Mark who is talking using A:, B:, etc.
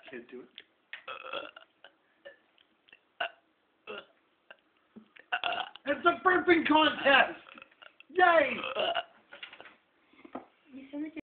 A: Can't do it. It's a burping contest! Yay!